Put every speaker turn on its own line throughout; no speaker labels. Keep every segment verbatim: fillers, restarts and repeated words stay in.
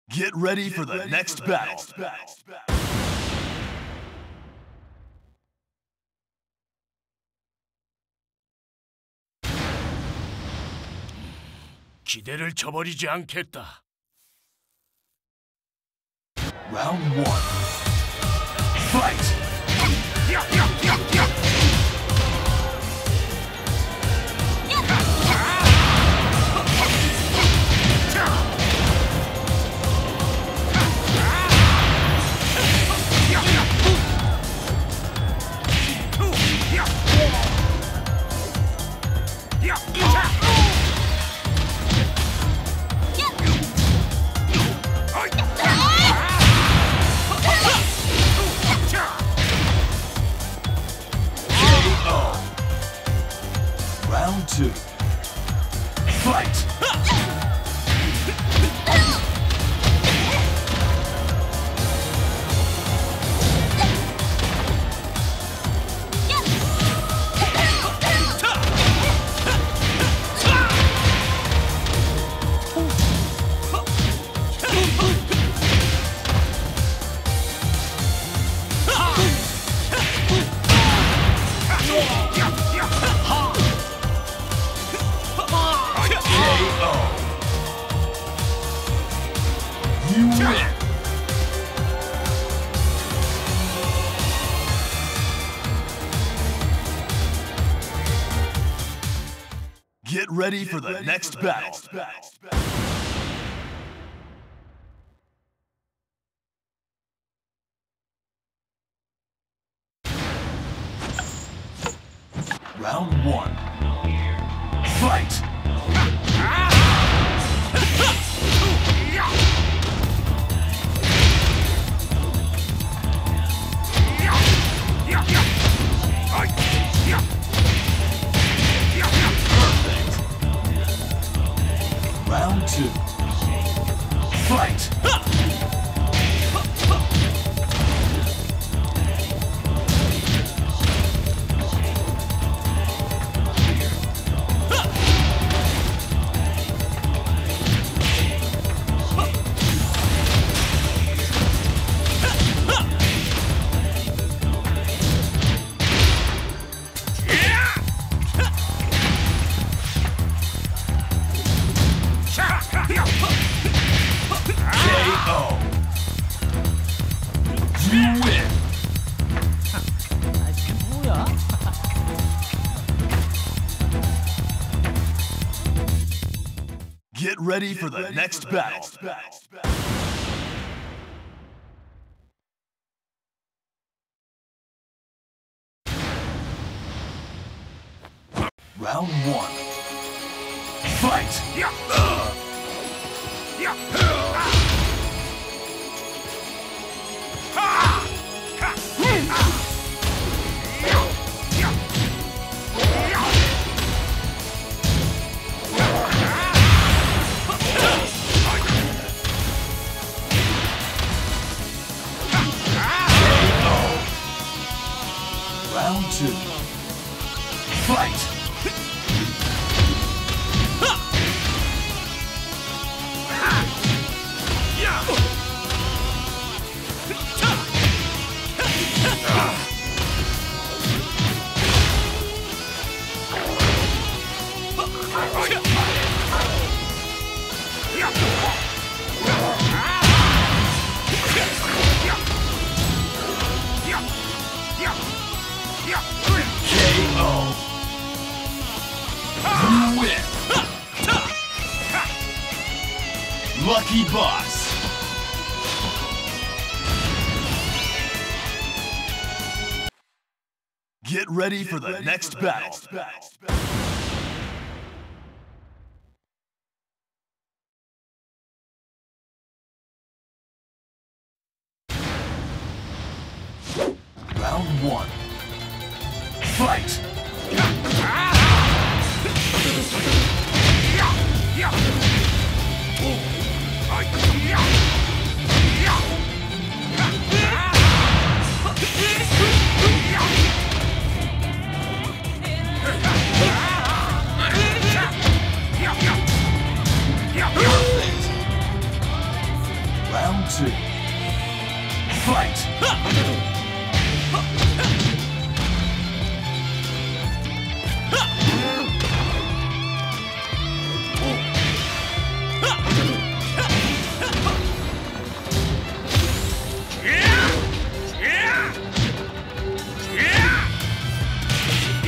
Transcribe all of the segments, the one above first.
Get ready for the next battle.
기대를 저버리지 않겠다.
Round one. Fight! Round two. Fight! You win! Get ready for the next battle. Round one. Fight! Round two. Fight! K O. You win.
뭐야?
Get ready for the next battle. Round one. Fight! Round two. Fight! K O. You win. Lucky Boss. Get ready for the next battle. Round one. Fight!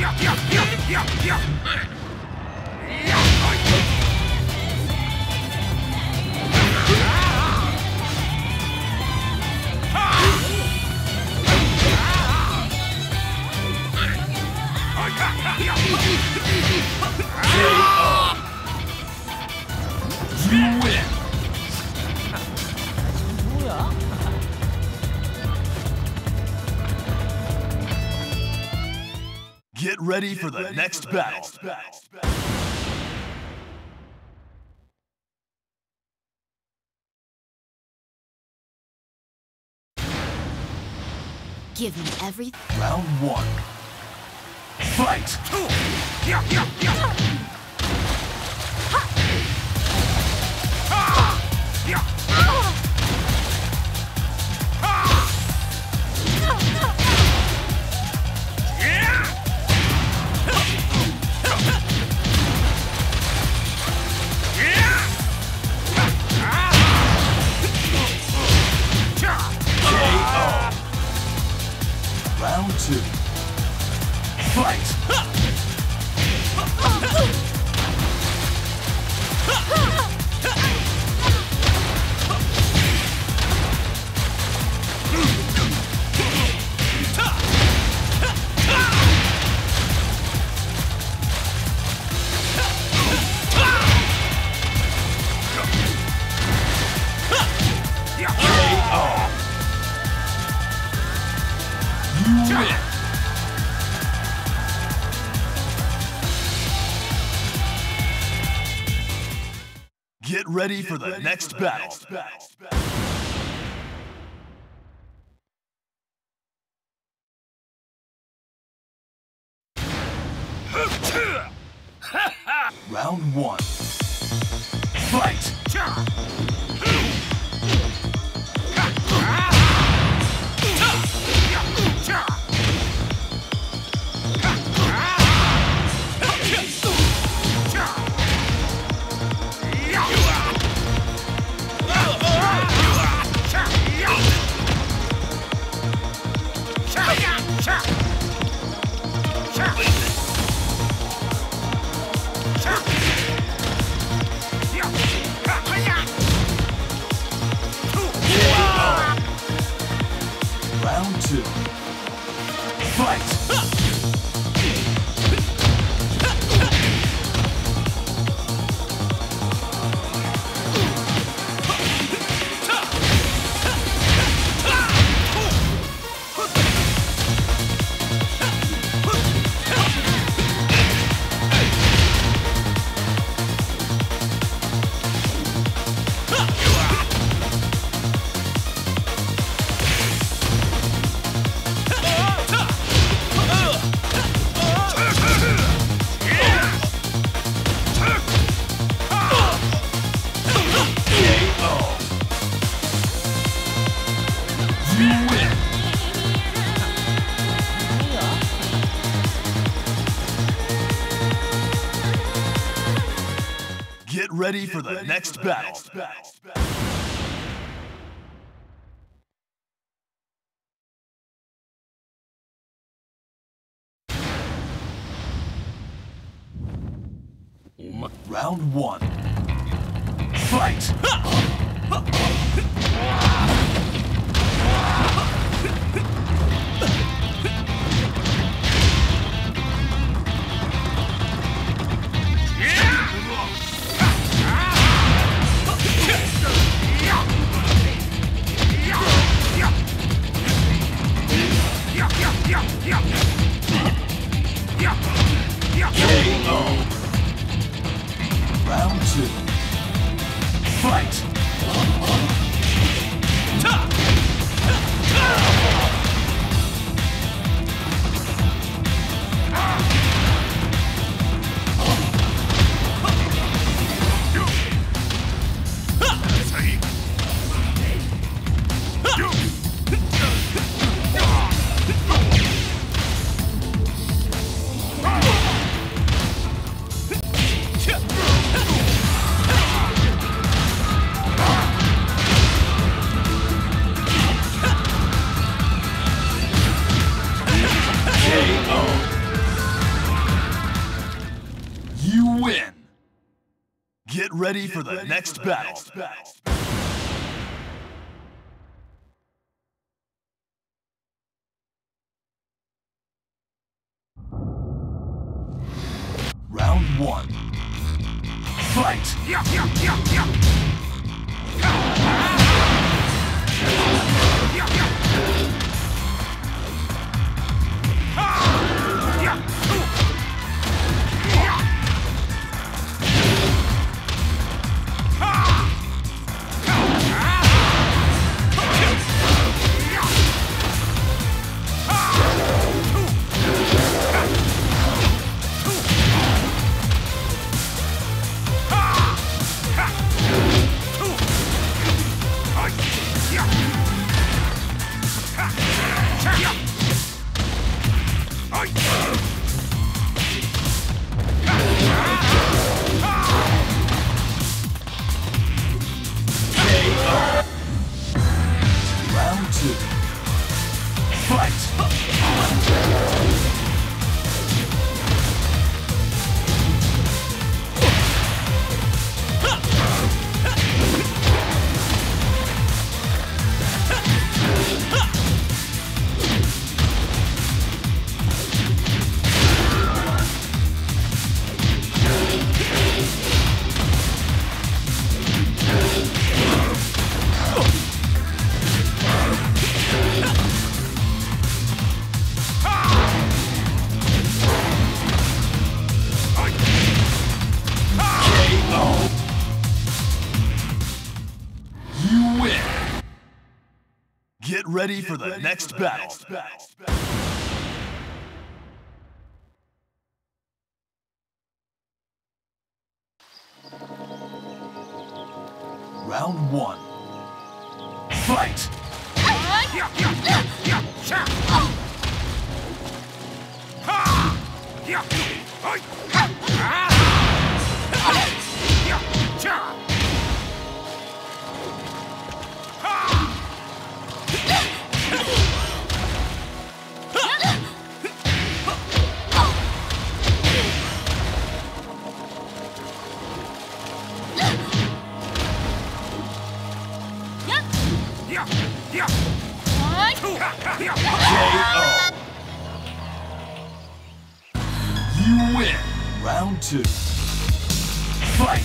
You win.
뭐야?
Get ready for the next battle.
Give me everything.
Round one. Fight! Round two. Fight! You win. Get ready for the next battle. Round one. Fight! Round two. Fight! Get ready for the next battle. Round one. Fight! Round two. Fight! Get ready for the next battle. Round one. Fight!
Yeah, yeah, yeah, yeah.
Round two. Fight! Get ready for the next battle. Round one. Fight! K O. You win. Round two. Fight!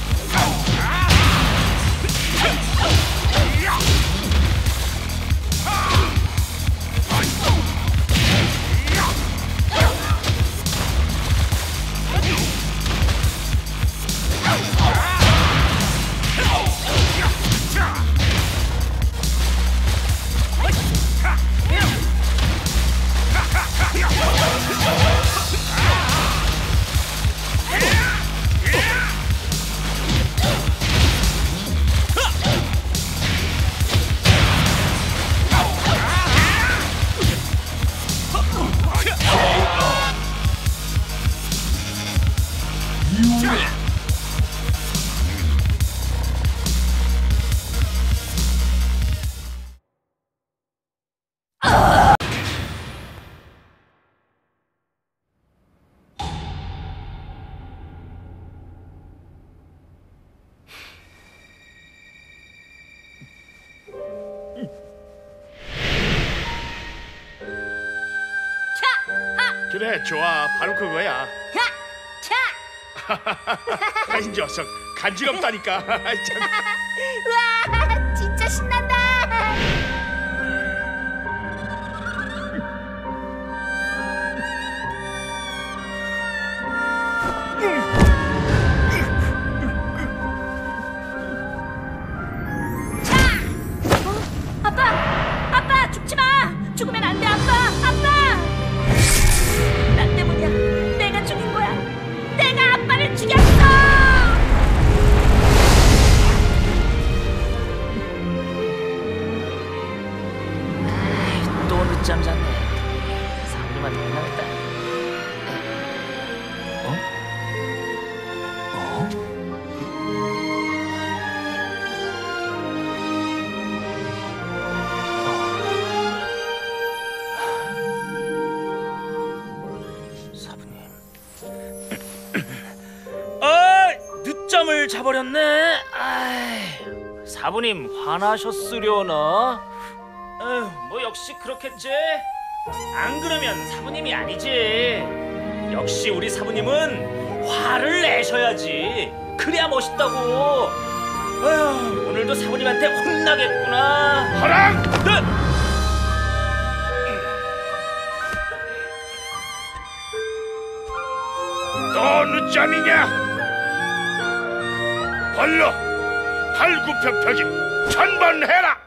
그래, 좋아. 바로 그거야.
차!
이 녀석 간지럽다니까. 참.
우와, 진짜 신난다. 차! 어? 아빠, 아빠 죽지 마. 죽으면 안 돼, 아빠, 아빠. 나 때문이야. 내가 죽인 거야. 내가 아빠를 죽였어.
또 늦잠 잤네. 사부님한테 혼나겠다.
어? 어?
사부님.
아, 늦잠
늦잠을 자버렸네. 아이, 사부님 화나셨으려나? 에휴, 뭐 역시 그렇겠지. 안 그러면 사부님이 아니지. 역시 우리 사부님은 화를 내셔야지. 그래야 멋있다고. 에휴, 오늘도 사부님한테 혼나겠구나.
허랑!
네.
또 늦잠이냐? 벌로 팔굽혀펴기 천번 해라.